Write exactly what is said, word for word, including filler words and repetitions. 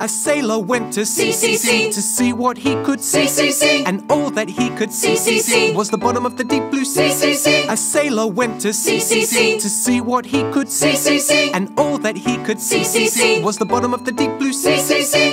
A sailor went to sea, sea, sea, to see what he could see, see, see. And all that he could see, see, see, was the bottom of the deep blue sea, sea, sea. A sailor went to sea, sea, sea, to see what he could see, see, see. And all that he could see, see, see, was the bottom of the deep blue sea, sea, sea.